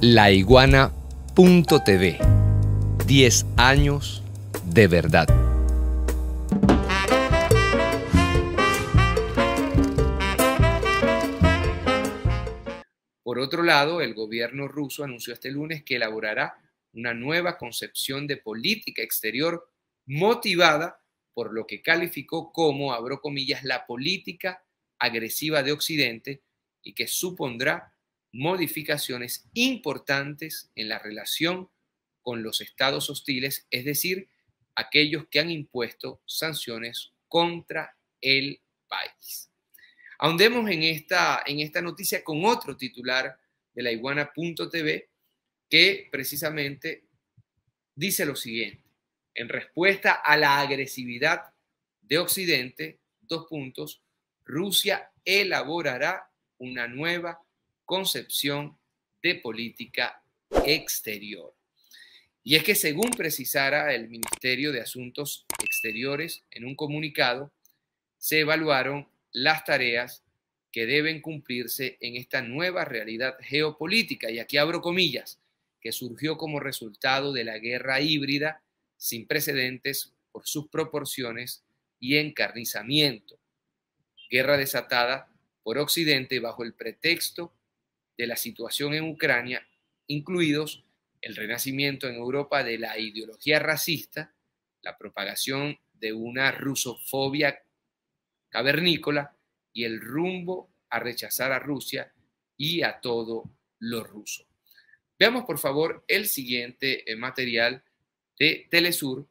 Laiguana.tv. 10 años de verdad. Por otro lado, el gobierno ruso anunció este lunes que elaborará una nueva concepción de política exterior motivada por lo que calificó como, abro comillas, la política agresiva de Occidente y que supondrá modificaciones importantes en la relación con los estados hostiles, es decir, aquellos que han impuesto sanciones contra el país. Ahondemos en esta noticia con otro titular de Laiguana.tv que precisamente dice lo siguiente: en respuesta a la agresividad de Occidente, Rusia elaborará una nueva concepción de política exterior. Y es que según precisara el Ministerio de Asuntos Exteriores en un comunicado, se evaluaron las tareas que deben cumplirse en esta nueva realidad geopolítica, y aquí abro comillas, que surgió como resultado de la guerra híbrida sin precedentes por sus proporciones y encarnizamiento, guerra desatada por Occidente bajo el pretexto de la situación en Ucrania, incluidos el renacimiento en Europa de la ideología racista, la propagación de una rusofobia cavernícola y el rumbo a rechazar a Rusia y a todo lo ruso. Veamos, por favor, el siguiente material de Telesur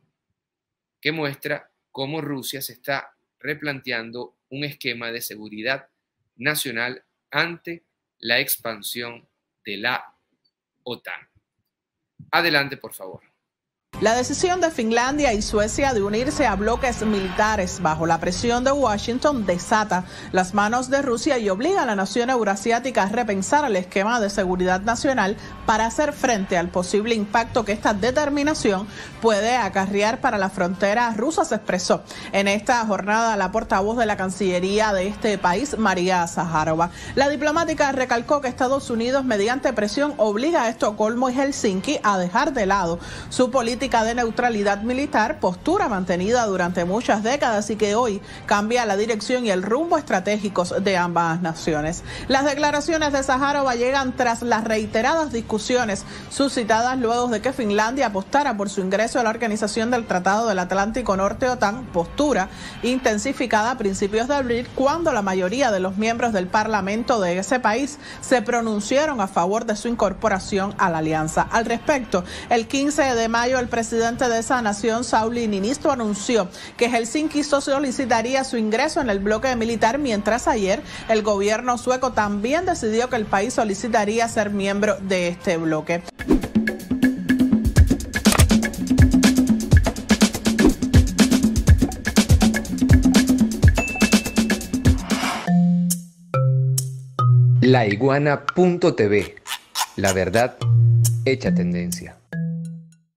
que muestra cómo Rusia se está replanteando un esquema de seguridad nacional ante la expansión de la OTAN. Adelante, por favor. La decisión de Finlandia y Suecia de unirse a bloques militares bajo la presión de Washington desata las manos de Rusia y obliga a la nación eurasiática a repensar el esquema de seguridad nacional para hacer frente al posible impacto que esta determinación puede acarrear para la frontera rusa, se expresó en esta jornada la portavoz de la Cancillería de este país, María Zaharova. La diplomática recalcó que Estados Unidos, mediante presión, obliga a Estocolmo y Helsinki a dejar de lado su política de neutralidad militar, postura mantenida durante muchas décadas y que hoy cambia la dirección y el rumbo estratégicos de ambas naciones. Las declaraciones de Zaharova llegan tras las reiteradas discusiones suscitadas luego de que Finlandia apostara por su ingreso a la Organización del Tratado del Atlántico Norte, OTAN, postura intensificada a principios de abril cuando la mayoría de los miembros del Parlamento de ese país se pronunciaron a favor de su incorporación a la alianza. Al respecto, el 15 de mayo el presidente de esa nación, Sauli Niinisto, anunció que Helsinki solicitaría su ingreso en el bloque militar, mientras ayer el gobierno sueco también decidió que el país solicitaría ser miembro de este bloque. Laiguana.tv. La verdad hecha tendencia.